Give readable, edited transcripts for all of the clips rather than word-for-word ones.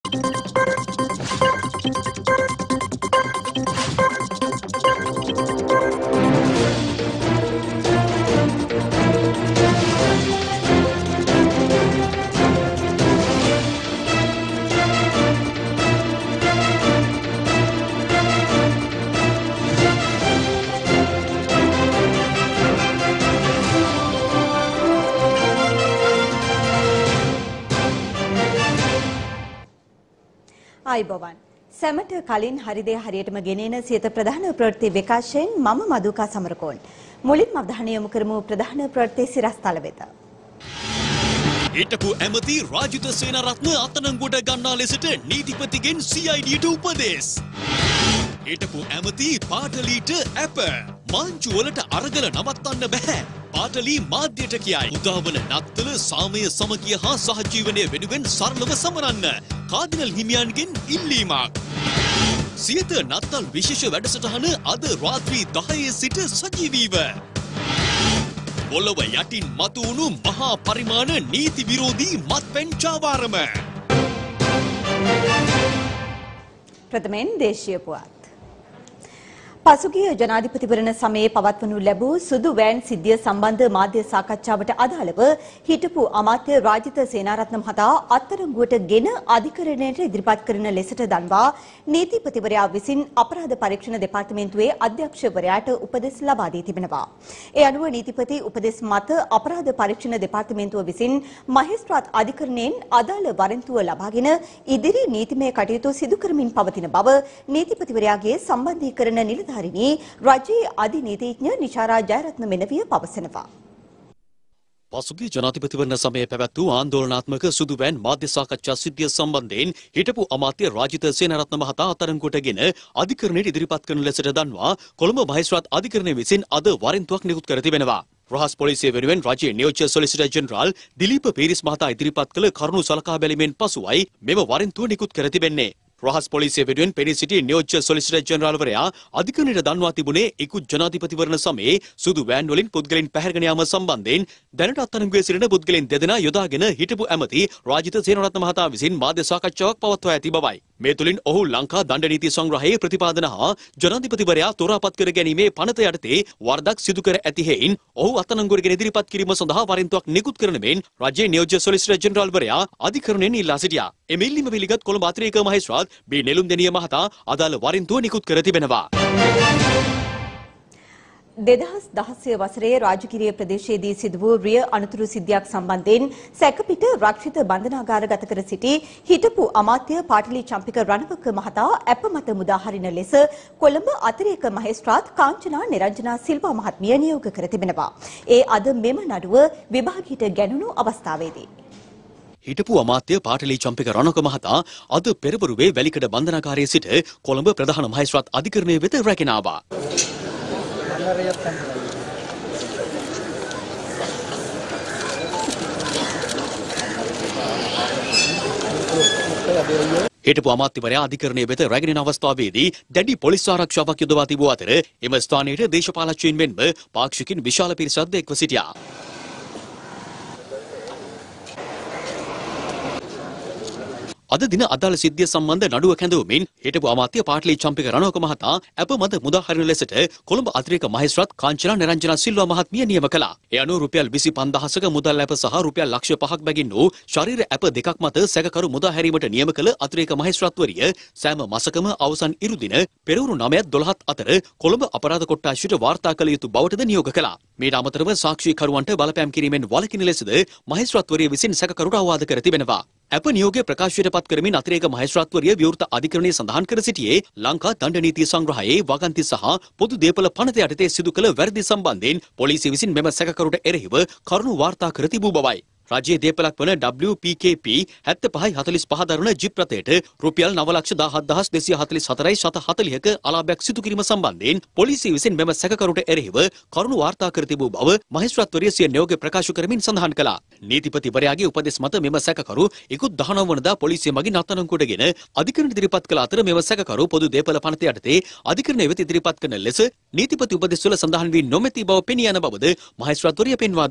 ආයිබෝවන් සැමට කලින් හරිදේ හරියටම ගෙනෙන සියත ප්‍රධාන ප්‍රවෘත්ති විකාශයෙන් මම මදුකා සමරකෝන් මුලින්ම අවධානය යොමු කරමු ප්‍රධාන ප්‍රවෘත්ති සිරස්තල වෙත. හිටපු ඇමති රාජිත සේනාරත්න අත්අඩංගුවට ගන්නා ලෙසට නීතිපතිගෙන් CIDට උපදෙස්. හිටපු ඇමති පාටලීට ඇප මාංචු වලට අරගල නවත්තන්න බෑ. පාටලී මාධ්‍යයට කියයි. උදාවන නත්තල සාමය සමගිය හා සහජීවනය වෙනුවෙන් සරලව සමරන්න කාදිනල් හිමියන්ගෙන් ඉල්ලීමක්. සියත නත්තල් විශේෂ වැඩසටහන අද රාත්‍රී 10 සිට සජීවීව. පොළොව යටින් මතුවුණු මහා පරිමාණ නීති විරෝධී මත්පැන් චාවාරම. ප්‍රථමයෙන් දේශීය පුවත්. පසුගිය ජනාධිපතිවරණ සමයේ පවත්වනු ලැබූ සුදු වෑන් සිද්ධිය සම්බන්ධ මාධ්‍ය සාකච්ඡාවට අදාළව හිටපු අමාත්‍ය රාජිත සේනාරත්න මහතා අත්අඩංගුවට ගෙන අධිකරණයට ඉදිරිපත් කරන ලෙසට දන්වා නීතිපතිවරයා විසින් අපරාධ පරීක්ෂණ දෙපාර්තමේන්තුවේ අධ්‍යක්ෂවරයාට උපදෙස් ලබා දී තිබෙනවා. ඒ අනුව නීතිපති උපදෙස් මත අපරාධ පරීක්ෂණ දෙපාර්තමේන්තුව විසින් මහේස්ත්‍රාත් අධිකරණයෙන් අදාළ වරෙන්තුව ලබාගෙන ඉදිරි නීතිමය කටයුතු සිදු කරමින් පවතින බව නීතිපතිවරයාගේ සම්බන්ධීකරණ නිලධාරීනි රජයේ අධිනීතිඥ නිශාරා ජයරත්න මෙනවිය පවසනවා. පසුගිය ජනාධිපතිවරණ සමයේ පැවැත් වූ ආන්දෝලනාත්මක සුදු වෑන් මාධ්‍ය සාකච්ඡා සිද්ධිය සම්බන්ධයෙන් හිටපු අමාත්‍ය රාජිත සේනාරත්න මහතා අත්අඩංගුවටගෙන අධිකරණයට ඉදිරිපත් කරන ලෙසට දන්වා කොළඹ මහේස්ත්‍රාත් අධිකරණය විසින් අද වරෙන්තුවක් නිකුත් කර තිබෙනවා. රහස් පොලිසිය වෙනුවෙන් රජයේ නියෝජ්‍ය සොලිසිටර් ජෙනරාල් දිලීප පීරිස් මහතා ඉදිරිපත් කළ කරුණු සලකා බැලීමෙන් පසුවයි මෙම වරෙන්තුව නිකුත් කර තිබෙන්නේ. රහස් පොලිසිය වෙනුවෙන් පෙනී සිටි නියෝජ්‍ය සොලිසිටර් ජෙනරාල්වරයා අධිකරණයට දන්වා තිබුණේ ඉක්ුත් ජනාධිපතිවරණ සමයේ සුදු වෑන් වලින් පුද්ගලයන් පැහැරගෙන යාම සම්බන්ධයෙන් දැනට අත්අඩංගුවේ සිටින පුද්ගලයන් දෙදෙනා යොදාගෙන හිටපු ඇමති රාජිත සේනාරත්න මහතා විසින් මාධ්‍ය සාකච්ඡාවක් පවත්වා ඇති බවයි. මේ තුලින් ඔහු ලංකා දණ්ඩ නීති සංග්‍රහයේ ප්‍රතිපාදන හා ජනාධිපතිවරයා තෝරාපත් කර ගැනීමේ පනත යටතේ වරදක් සිදු කර ඇති හේයින් ඔහු අත්අඩංගුවටගෙන ඉදිරිපත් කිරීම සඳහා වරෙන්තුවක් නිකුත් කරන මෙන් රජයේ නියෝජ්‍ය සොලිසිටර් ජෙනරාල්වරයා අධිකරණයෙන් ඉල්ලා සිටියා. එම ඉල්ලීම පිළිගත් කොළඹ අතිරේක මහේස්ත්‍රාත් බී නෙළුම්දෙනිය මහතා අදාළ වරෙන්තුව නිකුත් කර තිබෙනවා. 2016 වසරේ රාජගිරිය ප්‍රදේශයේදී සිදු වූ රිය අනතුරු සිද්ධියක් සම්බන්ධයෙන් සැකපිට රක්ෂිත බන්ධනාගාරගත කර සිටි හිටපු අමාත්‍ය පාටලී චම්පික රණවක මහතා අප මත මුදා හරින ලෙස කොළඹ අතිරේක මහේස්ත්‍රාත් කාංචනා නිරංජනා සිල්වා මහත්මිය නියෝග කර තිබෙනවා. ඒ අද මෙම නඩුව විභාගයට ගැනුණු අවස්ථාවේදී හිටපු අමාත්‍ය පාටලී චම්පික රණවක මහතා අද පෙරවරුවේ වැලිකඩ බන්ධනාගාරයේ සිට කොළඹ ප්‍රධාන මහේස්ත්‍රාත් අධිකරණය වෙත රැගෙන ආවා. හිටපු අමාත්‍යවරයා අධිකරණය වෙත රැගෙන යන අවස්ථාවේදී දැඩි පොලිස් ආරක්ෂාවක් යොදවා තිබූ අතර එම ස්ථානයේ දේශපාලකයන් මෙන්ම පාක්ෂිකින් විශාල පිරිසක් එක්ව සිටියා. අද දින අදාළ සිද්ධිය සම්බන්ධ නඩුව කැඳවමින් හිටපු අමාත්‍ය පාටලී චම්පික රණවක මහතා අප මත මුදා හරින ලෙසට කොළඹ අතිරේක මහේස්ත්‍රාත් කාංචනා නිරංජනා සිල්වා මහත්මිය නියම කළා. ඒ අනුව රුපියල් 25000ක මුදල් ඇප සහ රුපියල් ලක්ෂ 5ක් බැගින් වූ ශරීර ඇප දෙකක් මත සැකකරු මුදා හැරීමට නියම කළ අතිරේක මහේස්ත්‍රාත්වරිය සෑම මාසකම අවසන් ඉරු දින පෙරවරු 9-12 අතර කොළඹ අපරාධ කොට්ටාශයට වාර්තා කළ යුතු බවටද නියෝග කළා. මීට අමතරව සාක්ෂිකරුවන්ට බලපෑම් කිරීමෙන් වළකින ලෙසද මහේස්ත්‍රාත්වරිය විසින් සැකකරුට අවවාද කර තිබෙනවා. අප නියෝගය ප්‍රකාශයට පත් කරමින් අතිරේක මහේස්ත්‍රාත්වරිය විවෘත අධිකරණයේ සඳහන් කර සිටියේ ලංකා දණ්ඩ නීති සංග්‍රහයේ වගන්ති සහ පොදු දේපල පනත යටතේ සිදු කළ වැරදි සම්බන්ධයෙන් පොලිසිය විසින් මෙම සැකකරුට එරෙහිව කරුණු වාර්තා කර තිබූ බවයි. රජයේ දේපලක් වන WPKP 7545 දරුණ ජිප් රථයට රුපියල් 9,17,244.40ක අලාභයක් සිදු කිරීම සම්බන්ධයෙන් පොලිසිය විසින් මෙම සැකකරුට එරෙහිව කරුණු වාර්තා කර තිබූ බව මහේස්ත්‍රාත්වරිය සිය නියෝගය ප්‍රකාශ කරමින් සඳහන් කළා. නීතිපතිවරයාගේ උපදෙස් මත මෙම සැකකරු ඉක්ුත් 19 වනදා පොලිසිය මගින් අත්අඩංගුවටගෙන අධිකරණයට ඉදිරිපත් කළ අතර මෙම සැකකරු පොදු දේපල පනත යටතේ අධිකරණය වෙත ඉදිරිපත් කරන ලෙස නීතිපති උපදෙස් වල සඳහන් වී නොමැති බව පෙනී යන බවද මහේස්ත්‍රාත්වරිය පෙන්වා දුන්නා.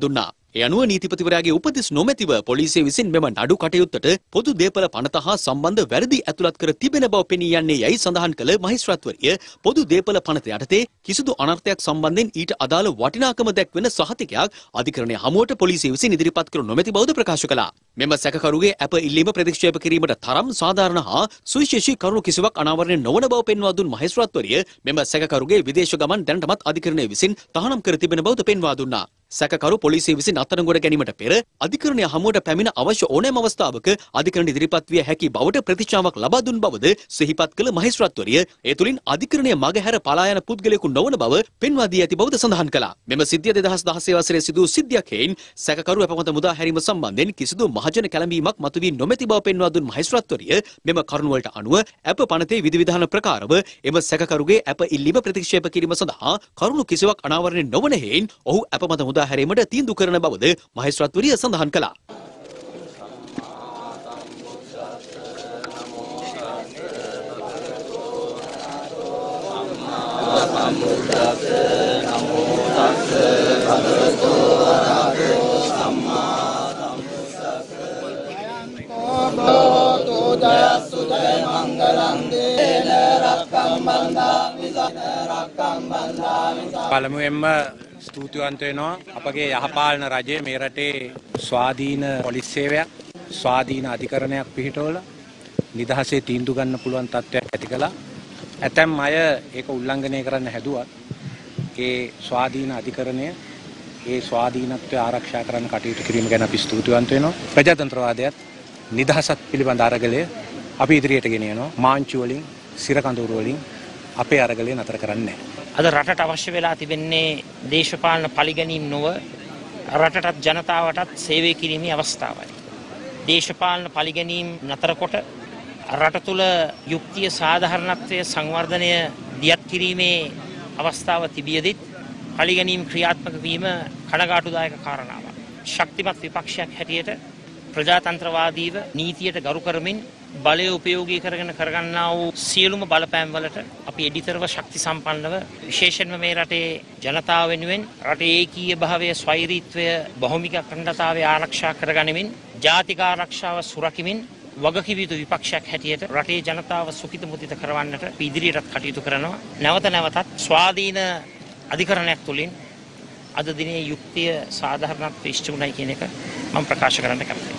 ඒ අනුව නීතිපතිවරයාගේ උපදෙස් නොමැතිව පොලිසිය විසින් මෙම නඩු කටයුත්තට පොදු දේපල පනත හා සම්බන්ධ වැරදි ඇතුළත් කර තිබෙන බව පෙනී යන්නේ යයි සඳහන් කළ මහේස්ත්‍රාත්වරිය පොදු දේපල පනත යටතේ කිසිදු අනර්ථයක් සම්බන්ධයෙන් ඊට අදාළ වටිනාකම දැක්වෙන සහතිකයක් අධිකරණය හමුවට පොලිසිය විසින් ඉදිරිපත් කර නොමැති බවද ප්‍රකාශ කළා. මෙම සැකකරුගේ අප ඉල්ලීම ප්‍රතික්ෂේප කිරීමට තරම් සාධාරණ හා සුවිශේෂී කරුණු කිසිවක් අනාවරණය නොවන බව පෙන්වා දුන් මහේස්ත්‍රාත්වරිය මෙම සැකකරුගේ විදේශ ගමන් දැනටමත් අධිකරණය විසින් තහනම් කර තිබෙන බවද පෙන්වා දුන්නා. සැකකරු පොලිසිය විසින් අත්අඩංගුවට ගැනීමට පෙර අධිකරණය හමුවට පැමිණ අවශ්‍ය ඕනෑම අවස්ථාවක අධිකරණ ඉදිරිපත් විය හැකි බවට ප්‍රතිචාවක් ලබා දුන් බවද සිහිපත් කළ මහේස්ත්‍රාත්වරිය ඒ තුලින් අධිකරණය මගහැර පලා යන පුද්ගලයෙකු නොවන බව පෙන්වා දී ඇති බවද සඳහන් කළා. මෙම සිද්ධිය 2016 වසරේ සිදු සිද්ධියක් හේයින් සැකකරු අපමත මුදා හැරීම සම්බන්ධයෙන් කිසිදු මහජන කැළඹීමක් මතුවී නොමැති බව පෙන්වා දුන් මහේස්ත්‍රාත්වරිය මෙම කරුණ වලට අනුව අප පනතේ විධිවිධාන ප්‍රකාරව එම සැකකරුගේ අප ඉල්ලීම ප්‍රතික්ෂේප කිරීම සඳහා කරුණු කිසිවක් අනාවරණය නොවන හේයින් ඔහු අපමත මුදා හැරීමට තීන්දුව කරන බවද මහේස්ත්‍රාත්වරිය සඳහන් කළා. පළමුවෙන්ම ස්තුතිවන්ත වෙනවා අපගේ යහපාලන රජය මේ රටේ ස්වාධීන පොලිස් සේවයක් ස්වාධීන අධිකරණයක් පිහිටවලා නිදහසේ තීන්දුව ගන්න පුළුවන් තත්ත්වයක් ඇති කළා. ඇතැම් අය ඒක උල්ලංඝනය කරන්න හැදුවත් ඒ ස්වාධීන අධිකරණය ඒ ස්වාධීනත්වය ආරක්ෂා කරන්න කටයුතු කිරීම ගැන අපි ස්තුතිවන්ත වෙනවා. ප්‍රජාතන්ත්‍රවාදයත් නිදහසත් පිළිබඳ අරගලය අපි ඉදිරියට ගෙන යනවා. මාංචු වලින් සිරකඳුරු වලින් අපේ අරගලය නතර කරන්නේ නැහැ. අද රටට අවශ්‍ය වෙලා තිබෙන්නේ දේශපාලන පරිගැනීම් නොව රටටත් ජනතාවටත් සේවය කිරීමේ අවස්ථාවයි. දේශපාලන පරිගැනීම් නතර කොට රට තුළ යුක්තිය සාධාරණත්වය සංවර්ධනය දියත් කිරීමේ අවස්ථාව තිබියදිත් පරිගැනීම් ක්‍රියාත්මක වීම කනගාටුදායක කාරණාවක්. ශක්තිමත් විපක්ෂයක් හැටියට ප්‍රජාතන්ත්‍රවාදීව නීතියට ගරු කරමින් බලය උපයෝගී කරගෙන කරගන්නා වූ සියලුම බලපෑම් වලට අපි එඩිතරව ශක්ති සම්පන්නව විශේෂයෙන්ම මේ රටේ ජනතාව වෙනුවෙන් රටේ ඒකීය භාවය ස්වෛරීත්වය බහුමික අඛණ්ඩතාවය ආරක්ෂා කරගනිමින් ජාතික ආරක්ෂාව සුරකිමින් වගකිව යුතු විපක්ෂයක් හැටියට රටේ ජනතාව සුඛිත මුදිත කරවන්නට ඉදිරියටත් කටයුතු කරනවා. නැවත නැවතත් ස්වාධීන අධිකරණයක් තුළින් අද දිනේ යුක්තිය සාධාරණත්වය ඉෂ්ට වුණයි කියන එක මම ප්‍රකාශ කරන්න කැමතියි.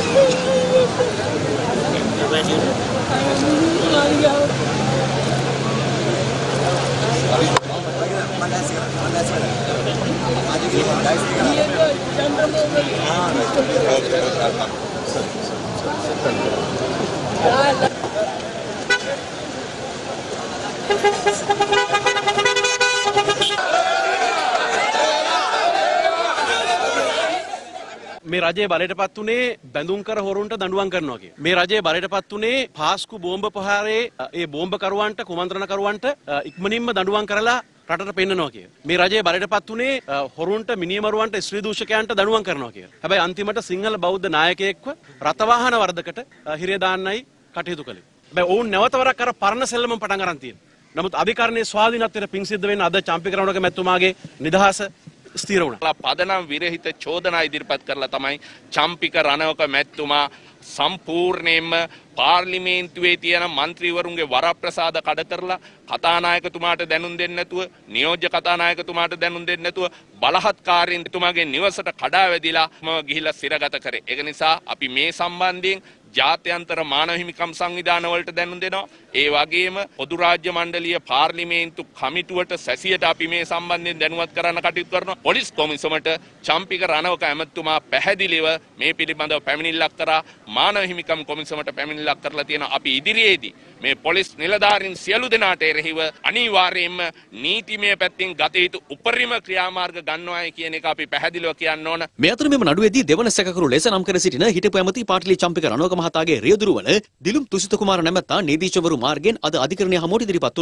මේ රජයේ බලයටපත් උනේ බැඳුම් කර හොරුන්ට දඬුවම් කරනවා කිය. මේ රජයේ බලයටපත් උනේ පාස්කු බෝම්බ ප්‍රහාරයේ ඒ බෝම්බ කරුවන්ට කුමන්ත්‍රණ කරුවන්ට ඉක්මනින්ම දඬුවම් කරලා රටට පෙන්නනවා කිය. මේ රජයේ බලයටපත් උනේ හොරුන්ට මිනිමරුවන්ට ස්ත්‍රී දූෂකයන්ට දඬුවම් කරනවා කිය. හැබැයි අන්තිමට සිංහල බෞද්ධ නායකයෙක්ව රථවාහන වර්ධකට හිරේ දාන්නයි කටයුතු කළේ. හැබැයි ඔවුන් නැවතවරක් අර පරණ සෙල්ලම පටන් ගන්න තියෙනවා. නමුත් අධිකරණයේ ස්වාධීනත්වයට පිං සිද්ධ වෙන්න අද චම්පික රණවක මැතිතුමාගේ නිදහස ස්ථීර වුණා. පදනම් විරහිත චෝදනා ඉදිරිපත් කරලා තමයි චම්පික රණවක මැතිතුමා සම්පූර්ණයෙන්ම පාර්ලිමේන්තුවේ තියෙන മന്ത്രിවරුන්ගේ වරප්‍රසාද කඩ කරලා කතානායකතුමාට දැනුම් දෙන්නේ නැතුව නියෝජ්‍ය කතානායකතුමාට දැනුම් දෙන්නේ නැතුව බලහත්කාරීන්තුමාගේ නිවසට කඩා වැදිලා ගිහිලා සිරගත කරේ. ඒක නිසා අපි මේ සම්බන්ධයෙන් ජාත්‍යන්තර මානව හිමිකම් සංවිධාන වලට දැනුම් දෙනවා. ඒ වගේම පොදු රාජ්‍ය මණ්ඩලීය පාර්ලිමේන්තු කමිටුවට සැසියට අපි මේ සම්බන්ධයෙන් දැනුවත් කරන්න කටයුතු කරනවා. පොලිස් කොමිසමට චම්පික රණවක ඇමතුමා පැහැදිලිව මේ පිළිබඳව පැමිණිල්ලක් කරා. මානව හිමිකම් කොමිසමට පැමිණිල්ලක් කරලා තියෙනවා. අපි ඉදිරියේදී මේ පොලිස් නිලධාරීන් සියලු දෙනාට එරෙහිව අනිවාර්යයෙන්ම නීතිමය පැත්තෙන් ගත යුතු උපරිම ක්‍රියාමාර්ග ගන්නවායි කියන එක අපි පැහැදිලිව කියන්න ඕන. මේ අතර මෙම නඩුවේදී දෙවන සැකකරු ලෙස නම් කර සිටින හිටපු ඇමති පාටිලි චම්පික රණවක මහතාගේ රියදුරු වන දිලුම් තුසිත කුමාර නැමැත්තා නීතිඥවරු මාර්ගයෙන් අද අධිකරණය හමුවට ඉදිරිපත් වුණා.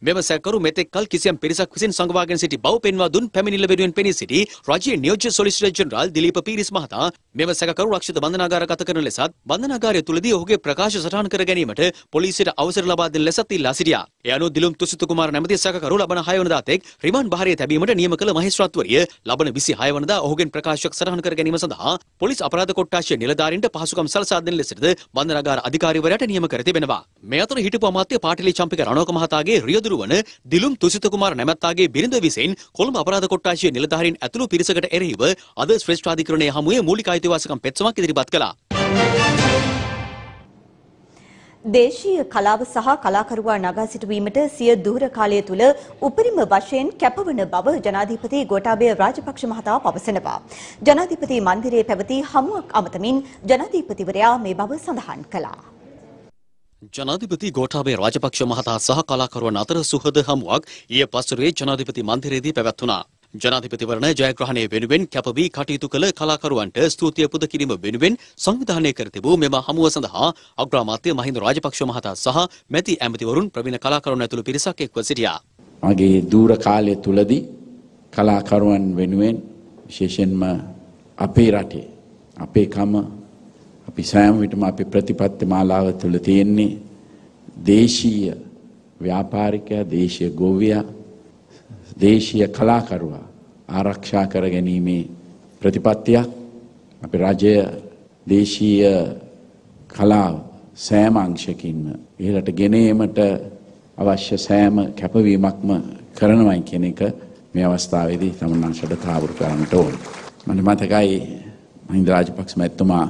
මෙම සැකකරු මෙතෙක් කල කිසියම් පිරිසක් විසින් සංගවාගෙන සිටි බව පෙන්වා දුන් පැමිණිල්ල වෙනුවෙන් පෙනී සිටි රජයේ නියෝජ්‍ය සොලිසිටර් ජෙනරාල් දිලීප පීරිස් මහතා මෙම සැකකරු රක්ෂිත බන්ධනාගාරගත කරන ලෙසත් බන්ධනාගාරය තුලදී ඔහුගේ ප්‍රකාශ සටහන් කර ගැනීමට පොලිසියට අවසර ලබා දෙන ලෙසත් ඉල්ලා සිටියා. ඒ අනුව දිලුම් තුසිත කුමාර නැමැති සැකකරු ලබන 6 වනදා තෙක් රිමාන්ඩ් භාරයේ තැබීමට නියම කළ මහේස්ත්‍රාත්වරිය ලබන 26 වනදා ඔහුගෙන් ප්‍රකාශයක් සටහන් කර ගැනීම සඳහා පොලිස් අපරාධ කොට්ටාශයේ නිලධාරීන්ට පහසුකම් සලසා දෙන ලෙසද බන්ධනාගාර අධිකාරීවරයාට නියම කර තිබෙනවා. මේ අතර හිටපු අමාත්‍ය පාටිලි චම්පික රණෝක මහතාගේ රියදුරු වන දිලුම් තුසිත කුමාර නැමැත්තාගේ බිරිඳ විසින් කොළඹ අපරාධ කොට්ටාශයේ නිලධාරීන් ඇතුළු පිරිසකට එරෙහිව අද ශ්‍රේෂ්ඨාධිකරණයේ හමුවේ මූලික අයිතිවාසිකම් පෙත්සමක් ඉදිරිපත් කළා. දේශීය කලාව සහ කලාකරුවා නගා සිටුවීමට සිය දුර කාලය තුල උපරිම වශයෙන් කැපවන බව ජනාධිපති ගෝඨාභය රාජපක්ෂ මහතා පවසනවා. ජනාධිපති මන්දිරයේ පැවති හමුවක් අමතමින් ජනාධිපතිවරයා මේ බව සඳහන් කළා. ජනාධිපති ගෝඨාභය රාජපක්ෂ මහතා සහ කලාකරුවන් අතර සුහද හමුවක් ඊයේ පස්වරුවේ ජනාධිපති මන්දිරයේදී පැවැත්වුණා. ජනාධිපතිවරණ ජයග්‍රහණය වෙනුවෙන් කැපවී කටයුතු කළ කලාකරුවන්ට ස්තුතිය පුද කිරීම වෙනුවෙන් සංවිධානය කර තිබූ මෙම හමුව සඳහා අග්‍රාමාත්‍ය මහින්ද රාජපක්ෂ මහතා සහ මැති ඇමතිවරුන් ප්‍රවීණ කලාකරුවන් ඇතුළු පිරිසක් එක්ව සිටියා. මගේ දූර කාලය තුලදී කලාකරුවන් වෙනුවෙන් විශේෂයෙන්ම අපේ රටේ අපේ කම අපි සෑම විටම අපේ ප්‍රතිපත්ති මාලාව තුළ තියෙන්නේ දේශීය ව්‍යාපාරිකයා, දේශීය ගෝවියා, දේශීය කලාකරුවා ආරක්ෂා කර ගැනීමේ ප්‍රතිපත්තියක්. අපේ රජය දේශීය කලාව සෑම අංශකින්ම ඉහළට ගෙන ඒමට අවශ්‍ය සෑම කැපවීමක්ම කරනවයි කියන එක මේ අවස්ථාවේදී තමුන්නාන්සට තාවුරු කරන්නට ඕන. මට මතකයි මහින්ද රාජපක්ෂ මැතිතුමා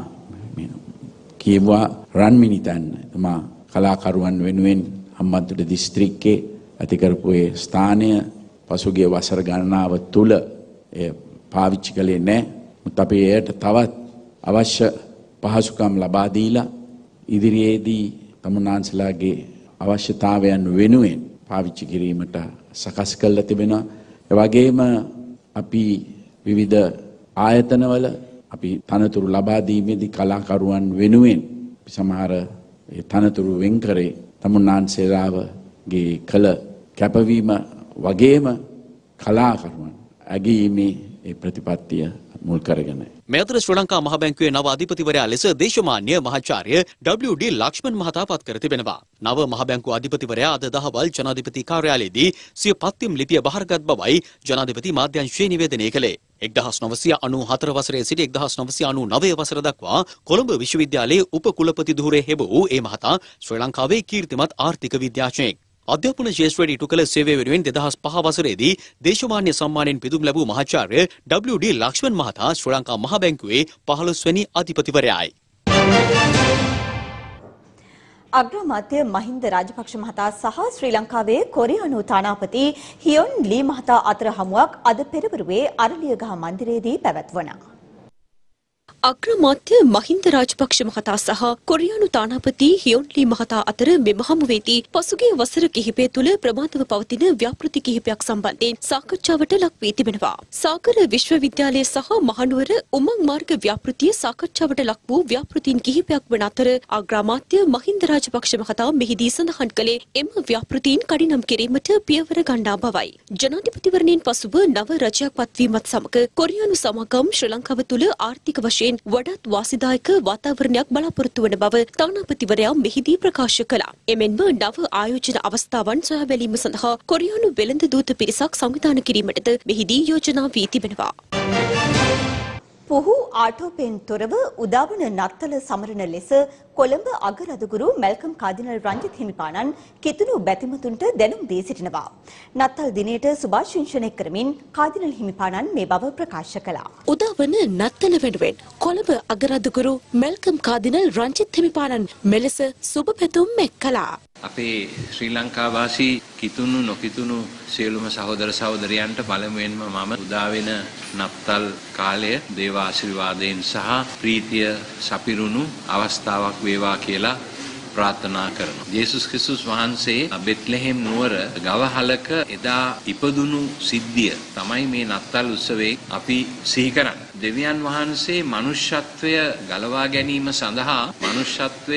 කියවා රන්මිනිතන් එතුමා කලාකරුවන් වෙනුවෙන් හම්බන්තොට දිස්ත්‍රික්කයේ ඇති කරපු ඒ ස්ථානය පසුගිය වසර ගණනාව තුල පාවිච්චි කළේ නැහැ. මුත් අපි එයට තවත් අවශ්‍ය පහසුකම් ලබා දීලා ඉදිරියේදී තමුන්නාන්සලාගේ අවශ්‍යතාවයන් වෙනුවෙන් පාවිච්චි කිරීමට සකස් කරලා තිබෙනවා. ඒ වගේම අපි විවිධ ආයතනවල අපි තනතුරු ලබා දීමේදී කලාකරුවන් වෙනුවෙන් සමහර ඒ තනතුරු වෙන් කරේ තමුන්නාන්සලාගේ කළ කැපවීම වගේම කලාකරුවන් අගීමේ ඒ ප්‍රතිපත්තිය මුල් කරගෙන. මේ අතර ශ්‍රී ලංකා මහ බැංකුවේ නව අධිපතිවරයා ලෙස දේශමාන්‍ය මහාචාර්ය WD ලක්ෂ්මන් මහතා පත් කර තිබෙනවා. නව මහ බැංකුව අධිපතිවරයා අද දහවල් ජනාධිපති කාර්යාලයේදී සිය පත්වීම් ලිපිය බහරගත් බවයි ජනාධිපති මාධ්‍යංශය නිවේදනය කළේ. 1994 වසරේ සිට 1999 වසර දක්වා කොළඹ විශ්වවිද්‍යාලයේ උප කුලපති ධුරේ හෙබ වූ ඒ මහතා ශ්‍රී ලංකාවේ කීර්තිමත් ආර්ථික විද්‍යාඥයෙක්. අධ්‍යාපන ශේෂ්ත්‍රයට ඉටු කළ සේවය වෙනුවෙන් 2005 වසරේදී දේශමාන්‍ය සම්මානයෙන් පිදුම් ලැබූ මහාචාර්ය WD ලක්ෂ්මන් මහතා ශ්‍රී ලංකා මහ බැංකුවේ 15 වෙනි අධිපතිවරයායි. අග්‍රාමාත්‍ය මහින්ද රාජපක්ෂ මහතා සහ ශ්‍රී ලංකාවේ කොරියානු තානාපති හියොන් ලී මහතා අතර හමුවක් අද පෙරවරුවේ අරලියගහ මන්දිරයේදී පැවැත්වුණා. අග්‍රාමාත්‍ය මහින්ද රාජපක්ෂ මහතා සහ කොරියානු තානාපති හියොන් ලී මහතා අතර මෙම හමුවේදී පසුගිය වසර කිහිපය තුළ ප්‍රමාදව පවතින ව්‍යාපෘති කිහිපයක් සම්බන්ධයෙන් සාකච්ඡාවට ලක් වී තිබෙනවා. සාගර විශ්වවිද්‍යාලය සහ මහනුවර උමං මාර්ග ව්‍යාපෘතිය සාකච්ඡාවට ලක් වූ ව්‍යාපෘතීන් කිහිපයක් වන අතර අග්‍රාමාත්‍ය මහින්ද රාජපක්ෂ මහතා මෙහිදී සඳහන් කළේ එම ව්‍යාපෘතීන් කඩිනම් කිරීමට පියවර ගන්නා බවයි. ජනාධිපතිවරණයෙන් පසුව නව රජයක් පත්වීමත් සමග කොරියානු සමාගම් ශ්‍රී ලංකාව තුළ ආර්ථික වශයෙන් වඩාත් වාසිදායක වාතාවරණයක් බලාපොරොත්තු වන බව තානාපතිවරයා මෙහිදී ප්‍රකාශ කළා. එමෙන්ම නව ආයෝජන අවස්ථාවන් සොයා බැලීම සඳහා කොරියානු වෙළඳ දූත පිරිසක් සංවිධානය කිරීමටද මෙහිදී යෝජනා වී තිබෙනවා. පුහු ආටෝපයෙන් තොරව උදාවන නත්තල සමරන ලෙස කොළඹ අගරදුගුරු මැල්කම් කාදිනල් රංජිත් හිමිපාණන් කිතුණු බැතිමතුන්ට දැනුම් දී සිටිනවා. නත්තල් දිනයට සුභාශිංසනය කරමින් කාදිනල් හිමිපාණන් මේ බව ප්‍රකාශ කළා. උදාවන නත්තල වෙනුවෙන් කොළඹ අගරදුගුරු මැල්කම් කාදිනල් රංජිත් හිමිපාණන් මෙලෙස සුබ පැතුම් එක් කළා. අපේ ශ්‍රී ලංකා වාසී කිතුණු නොකිතුණු සියලුම සහෝදර සහෝදරයන්ට පළමුවෙන්ම මම උදා වෙන නත්තල් කාලය දේව ආශිර්වාදයෙන් සහ ප්‍රීතිය සපිරුණු අවස්ථාවක් වේවා කියලා ප්‍රාර්ථනා කරනවා. යේසුස් ක්‍රිස්තුස් වහන්සේ බෙත්ලෙහෙම් නුවර ගවහලක එදා ඉපදුණු සිද්ධිය තමයි මේ නත්තල් උත්සවයේ අපි සිහි කරන්නේ. දෙවියන් වහන්සේ මනුෂ්‍යත්වය ගලවා ගැනීම සඳහා මනුෂ්‍යත්වය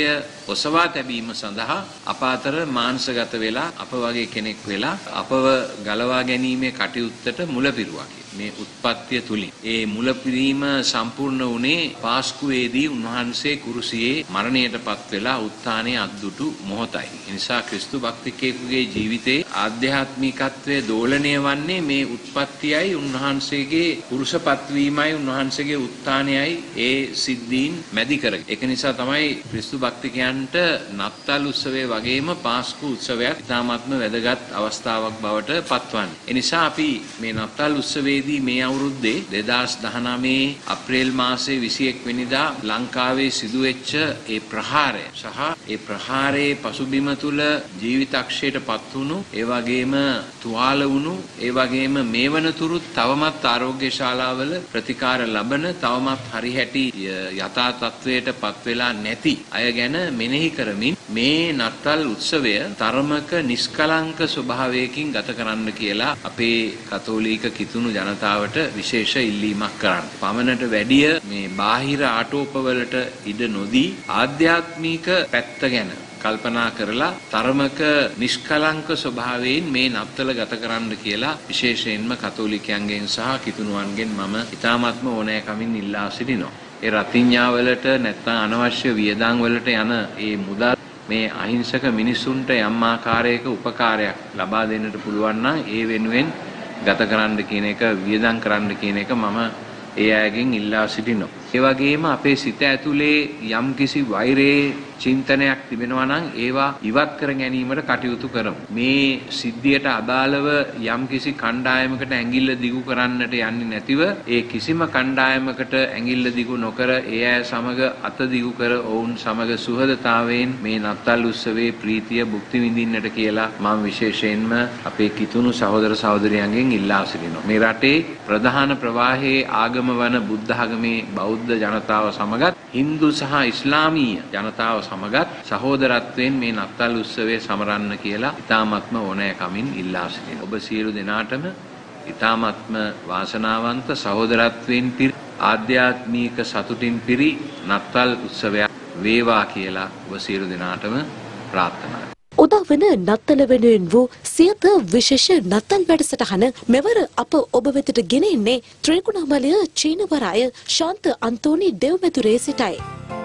ඔසවා තැබීම සඳහා අප අතර මානසගත වෙලා අප වගේ කෙනෙක් වෙලා අපව ගලවා ගැනීමේ කටයුත්තට මුලපිරුවා. මේ උත්පත්තිය තුලින් ඒ මුලපිරීම සම්පූර්ණ වුණේ පාස්කුවේදී උන්වහන්සේ කුරුසියේ මරණයටපත් වෙලා උත්ථානයේ අද්දුටු මොහොතයි. ඒ නිසා ක්‍රිස්තු භක්තිකයෙකුගේ ජීවිතයේ ආධ්‍යාත්මිකත්වයේ දෝලණය වන්නේ මේ උත්පත්තියයි උන්වහන්සේගේ පුරුෂපත් වීමයි උන්වහන්සේගේ උත්ථානයයි ඒ සිද්ධීන් මැදි කරගෙන. ඒක නිසා තමයි ක්‍රිස්තු භක්තිකයන්ට නත්තල් උත්සවයේ වගේම පාස්කු උත්සවයක් ඉතාමත්ම වැදගත් අවස්ථාවක් බවට පත්වන්නේ. ඒ නිසා අපි මේ නත්තල් උත්සවයේ මේ අවුරුද්දේ 2019 අප්‍රේල් මාසයේ 21 වෙනිදා ලංකාවේ සිදුවෙච්ච ඒ ප්‍රහාරය සහ ඒ ප්‍රහාරයේ පසුබිම තුල ජීවිතක්ෂයටපත් වුණු ඒ වගේම තුවාල වුණු ඒ වගේම මේ වනතුරුත් තවමත් ආරෝග්‍ය ශාලාවල ප්‍රතිකාර ලබන තවමත් හරිහැටි යථා තත්වයටපත් වෙලා නැති අය ගැන මෙනෙහි කරමින් මේ නත්තල් උත්සවය තරමක නිෂ්කලංක ස්වභාවයකින් ගත කරන්න කියලා අපේ කතෝලික කිතුණු ජනතාවට විශේෂ ඉල්ලීමක් කරන්න. පමණට වැඩිය මේ බාහිර ආටෝපවලට ඉඩ නොදී ආධ්‍යාත්මික පැත්ත ගැන කල්පනා කරලා තරමක නිෂ්කලංක ස්වභාවයෙන් මේ නත්තල ගත කරන්න කියලා විශේෂයෙන්ම කතෝලිකයන්ගෙන් සහ කිතුණුවන්ගෙන් මම ඉතාමත්ම ඕනෑකමින් ඉල්ලා සිටිනවා. ඒ රතිඤ්ඤාවලට නැත්නම් අනවශ්‍ය වියදම් වලට යන ඒ මුදල් මේ අහිංසක මිනිසුන්ට යම් ආකාරයක උපකාරයක් ලබා දෙන්නට පුළුවන් නම් ඒ වෙනුවෙන් ගත කරන්න කියන එක වියදම් කරන්න කියන එක මම ඒ අයගෙන් ඉල්ලා සිටිනවා. ඒ වගේම අපේ සිත ඇතුලේ යම්කිසි වෛරයේ චින්තනයක් තිබෙනවා නම් ඒවා ඉවත් කර ගැනීමට කටයුතු කරමු. මේ සිද්ධියට අදාළව යම්කිසි කණ්ඩායමකට ඇඟිල්ල දිගු කරන්නට යන්නේ නැතිව ඒ කිසිම කණ්ඩායමකට ඇඟිල්ල දිගු නොකර ඒ අය සමග අත දිගු කර ඔවුන් සමග සුහදතාවයෙන් මේ නත්තල් උත්සවයේ ප්‍රීතිය භුක්ති විඳින්නට කියලා මම විශේෂයෙන්ම අපේ කිතුණු සහෝදර සහෝදරියන්ගෙන් ඉල්ලා සිටිනවා. මේ රටේ ප්‍රධාන ප්‍රවාහයේ ආගම වන බුද්ධ ආගමේ බෞද්ධ ජනතාව සමගත් හින්දු සහ ඉස්ලාමීය ජනතාව සමගත් සහෝදරත්වයෙන් මේ නත්තල් උත්සවය සමරන්න කියලා ඉතාමත්ම ඕනෑකමින් ඉල්ලා සිටිනවා. ඔබ සියලු දෙනාටම ඉතාමත්ම වාසනාවන්ත සහෝදරත්වයෙන් පිරි ආධ්‍යාත්මික සතුටින් පිරි නත්තල් උත්සවයක් වේවා කියලා ඔබ සියලු දෙනාටම ප්‍රාර්ථනා කරනවා. උදාවන නත්තල වෙනුවෙන් වූ සියත විශේෂ නත්තල් වැඩසටහන මෙවර අප ඔබ වෙතට ගෙන එන්නේ ත්‍රිකුණාමලය චීනවරාය ශාන්ත අන්තෝනි දෙව්මැදුරේ සිටයි.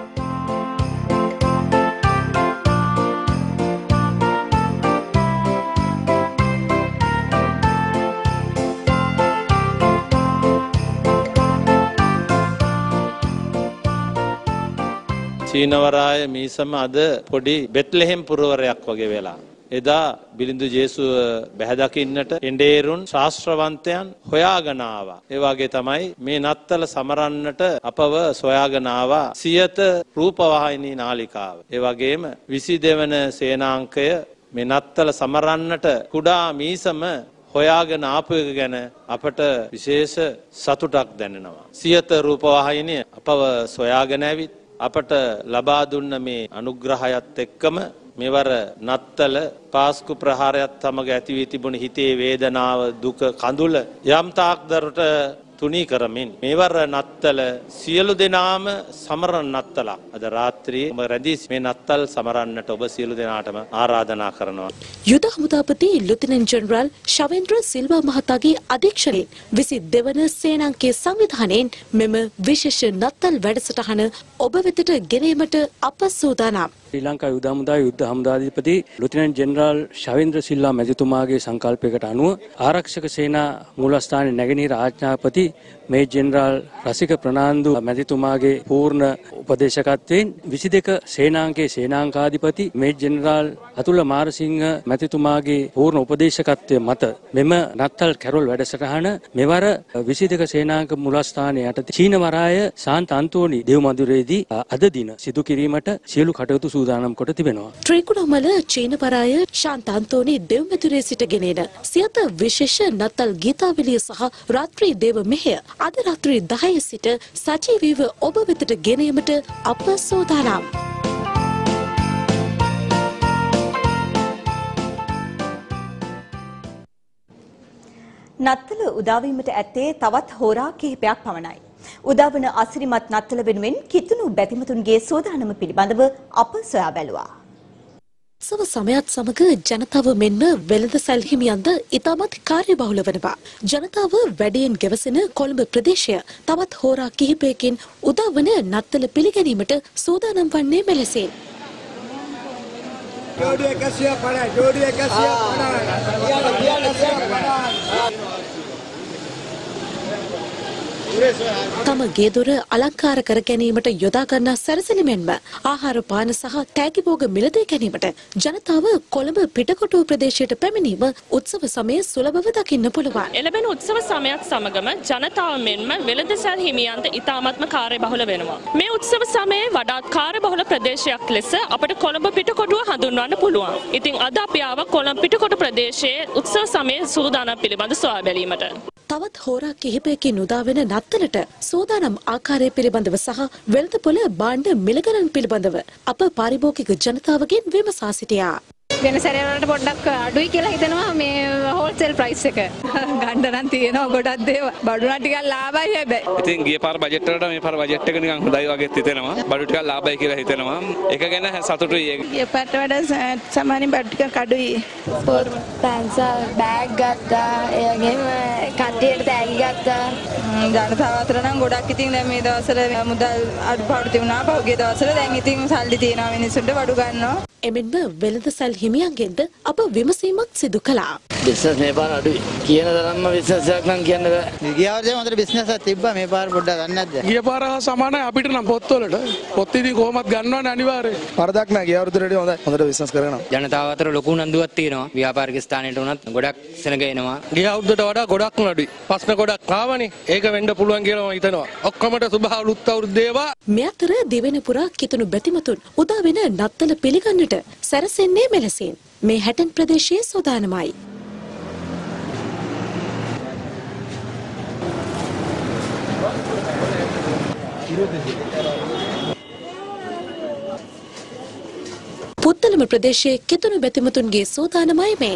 චීනවරාය මීසම අද පොඩි බෙත්ලෙහෙම් පුරවරයක් වගේ වෙලා. එදා බිලිඳු ජේසුව බැහැදකින්නට එඬේරුන් ශාස්ත්‍රවන්තයන් හොයාගෙන ආවා. ඒ වගේ තමයි මේ නත්තල සමරන්නට අපව සොයාගෙන ආවා සියත රූපවාහිනී නාලිකාව. ඒ වගේම 22 වන සේනාංකය මේ නත්තල සමරන්නට කුඩා මීසම හොයාගෙන ආපු එක ගැන අපට විශේෂ සතුටක් දැනෙනවා. සියත රූපවාහිනිය අපව සොයාගෙන ඇවිත් අපට ලබා දුන්න මේ අනුග්‍රහයත් එක්කම මෙවර නත්තල පාස්කු ප්‍රහාරයත් සමග ඇති වී තිබුණු හිතේ වේදනාව දුක කඳුල යම් තාක් දරට තුනී කරමින් මෙවර නත්තල සියලු දෙනාම සමරන නත්තලක් අද රාත්‍රියේ රැඳී මේ නත්තල් සමරන්නට ඔබ සියලු දෙනාටම ආරාධනා කරනවා. යුද හමුදාපති ලුතිනන්ට් ජෙනරාල් ශවේන්ද්‍ර සිල්වා මහතාගේ අධ්‍යක්ෂණයෙන් 22 වන සේනාංකයේ සංවිධානයෙන් මෙම විශේෂ නත්තල් වැඩසටහන ඔබ වෙතට ගෙනීමට අප සූදානම්. ශ්‍රී ලංකා යුද හමුදාවේ යුද්ධ හමුදාධිපති ලුතිනන්ට් ජෙනරාල් ශවේන්ද්‍ර සිල්වා මැතිතුමාගේ සංකල්පයකට අනුව ආරක්ෂක සේනා මූලස්ථානයේ නැගෙනහිර ආඥාපති මේ ජෙනරාල් රසික ප්‍රනාන්දු මැතිතුමාගේ පූර්ණ උපදේශකත්වයෙන් 22 සේනාංකයේ සේනාංකාධිපති මේ ජෙනරාල් අතුල මාරසිංහ මැතිතුමාගේ පූර්ණ උපදේශකත්වය මත මෙම නත්තල් කැරොල් වැඩසටහන මෙවර 22 සේනාංක මූලස්ථානයේ යටතේ චීනවරාය ශාන්ත අන්තෝනි දෙව්මැදුරේදී අද දින සිදු කිරීමට සියලු කටයුතු සූදානම් කොට තිබෙනවා. ත්‍රිකුණාමල චීනවරාය ශාන්ත අන්තෝනි දෙව්මැදුරේ සිටගෙන එන සියත විශේෂ නත්තල් ගීතාවලිය සහ රාත්‍රී දේව මෙහෙය අද රාත්‍රී 10 සිට සජීවීව ඔබ වෙතට ගෙනීමට අප සූදානම්. නත්තල උදාවීමට ඇත්තේ තවත් හෝරා කිහිපයක් පමණයි. උදාවන අසිරිමත් නත්තල වෙනුවෙන් කිතුණු බැතිමතුන්ගේ සෝදානම පිළිබඳව අප සොයා බැලුවා. උත්සව සමයත් සමග ජනතාව මෙන්ම වෙළඳ සැල්හිමියන්ද ඉතාමත් කාර්යබහුල වනවා. ජනතාව වැඩියෙන් ගෙවසෙන කොළඹ ප්‍රදේශය තවත් හෝරා කිහිපයකින් උදාවන නත්තල පිළිගැනීමට සූදානම් වන්නේ මෙලෙසින්. තම ගේදොර අලංකාර කර ගැනීමට යොදා ගන්නා සැරසිලි මෙන්ම ආහාර පාන සහ තෑගි භෝග මිලදී ගැනීමට ජනතාව කොළඹ පිටකොටුව ප්‍රදේශයට පැමිණීම උත්සව සමයේ සුලභව දකින්න පුළුවන්. එළඹෙන උත්සව සමයත් සමගම ජනතාව මෙන්ම වෙළඳසැල් හිමියන්ට ඉතාමත්ම කාර්යබහුල වෙනවා. මේ උත්සව සමයේ වඩාත් කාර්යබහුල ප්‍රදේශයක් ලෙස අපට කොළඹ පිටකොටුව හඳුන්වන්න පුළුවන්. ඉතින් අද අපි ආව කොළඹ පිටකොටුව ප්‍රදේශයේ උත්සව සමයේ සූදානම් පිළිබඳ සොයා බැලීමට. තවත් හෝරා කිහිපයකින් උදාවෙන නත්තලට සෝදානම් ආකාරය පිළිබඳව සහ වෙළඳපොළ භාණ්ඩ මිලගණන් පිළිබඳව අප පාරිභෝගික ජනතාවගෙන් විමසා සිටියා. වෙන සැරේ වලට පොඩ්ඩක් අඩුයි කියලා හිතනවා මේ හෝල්සේල් ප්‍රයිස් එක. ගන්න නම් තියෙනවා ගොඩක් දේවල්. බඩු නම් ටිකක් ලාභයි හැබැයි. ඉතින් ගිය පාර බජට් වලට මේ පාර බජට් එක නිකන් හොඳයි වගේ හිතෙනවා. බඩු ටිකක් ලාභයි කියලා හිතෙනවා. ඒක ගැන සතුටුයි ඒක. ගිය පාරට වඩා සාමාන්‍යයෙන් බඩු ටිකක් අඩුයි. පැන්සල් බෑග් ගත්තා. ඒ වගේම කට්ටියට තෑගි ගත්තා. ජනතාව අතර නම් ගොඩක් ඉතින් දැන් මේ දවස්වල මුදල් අඩුපාඩු තිබුණා. පහුගිය දවස්වල දැන් ඉතින් සල්ලි තියෙනවා මිනිස්සුන්ට බඩු ගන්නවා. එමෙන්ම වෙළඳසැල් හිමියන්ගෙන්ද අප විමසීමක් සිදු කළා. බිස්නස් මේ පාර අඩුයි. කියන තරම්ම බිස්නස් එකක් නම් කියන්න බෑ. ගිය අවුරුද්දේ හොඳට බිස්නස් එකක් තිබ්බා. මේ පාර පොඩ්ඩක් ගන්න නැද්ද? ගිය පාර හා සමානයි අපිට නම් පොත්වලට. පොත් ඉතින් කොහොමත් ගන්නවනේ අනිවාර්යයෙන්. වරදක් නෑ. ගිය අවුරුද්දට වඩා හොඳයි. හොඳට බිස්නස් කරනවා. ජනතාව අතර ලොකු උනන්දුවක් තියෙනවා. ව්‍යාපාරික ස්ථානයට උනත් ගොඩක් සෙනග එනවා. ගිය අවුරුද්දට වඩා ගොඩක් අඩුයි. ප්‍රශ්න ගොඩක් ආවනේ. ඒක වෙන්න පුළුවන් කියලා මම හිතනවා. ඔක්කොමට සුබ අලුත් අවුරුද්ද වේවා. මේ අතර දෙවෙනි පුරා කිතුණු බැතිමතුන් උදා වෙන නත්තල පිළිගන්නට සැරසෙන්නේ මෙලෙසින්. මේ හැටන් ප්‍රදේශයේ සෝදානමයි. පුත්තලම ප්‍රදේශයේ කිතුණු බැතිමතුන්ගේ සෝදානමයි මේ.